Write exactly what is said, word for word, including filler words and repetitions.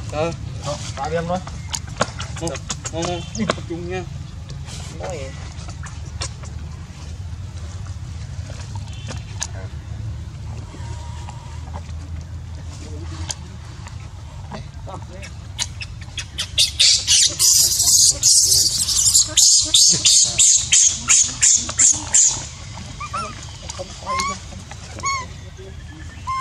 Ờ. Tại em thôi. Ngon, ngon, ngon, tập trung nha. Nói vậy. Không quay ra.